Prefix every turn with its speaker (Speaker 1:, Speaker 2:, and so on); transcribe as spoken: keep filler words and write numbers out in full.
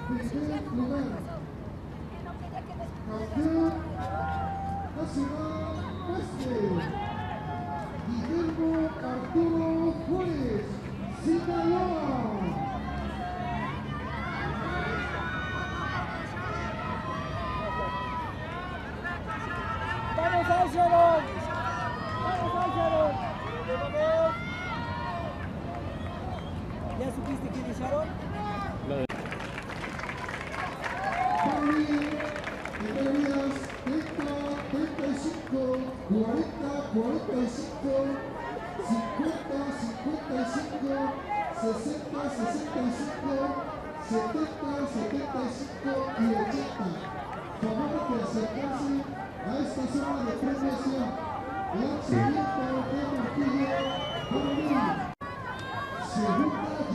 Speaker 1: primer lugar. Campeón nacional Este, Guillermo Arturo Juárez, Sinaloa.
Speaker 2: ¡Vamos, Ángelo! ¡Vamos, Ángelo! ¿Ya supiste quién es Sharon?
Speaker 1: Categorías treinta, treinta y cinco, cuarenta, cuarenta y cinco, cincuenta, cincuenta y cinco, sesenta, sesenta y cinco, setenta, setenta y cinco y ochenta. Favor de acercarse a esta zona de premiación. Lanzamiento de martillo para mí. Segunda